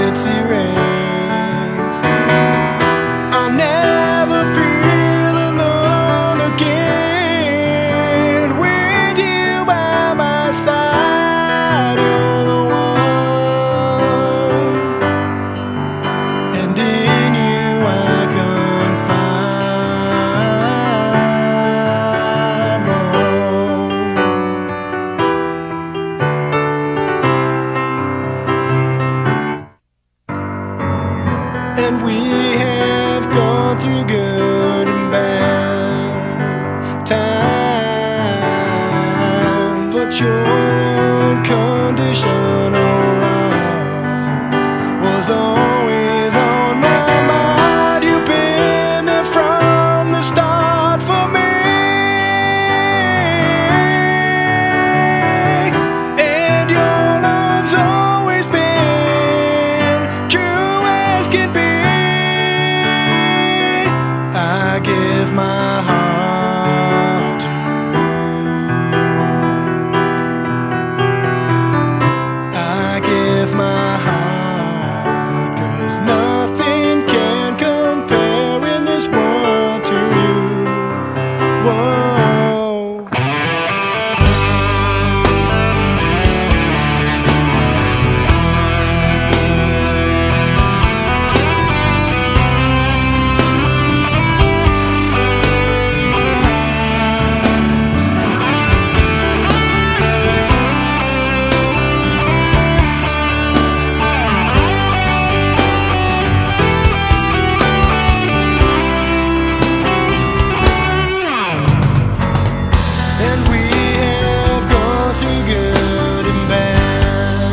it's erased. I'll never feel alone again. With you by my side, you're the one, and in you I can find more. And we have gone through good and bad times, but your unconditional love was always on my mind. You've been there from the start for me, and your love's always been true as can be. I give my heart to you. I give my heart, 'cause nothing can compare in this world to you. Whoa. And we have gone through good and bad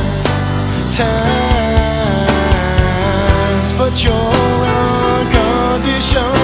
times, but your unconditional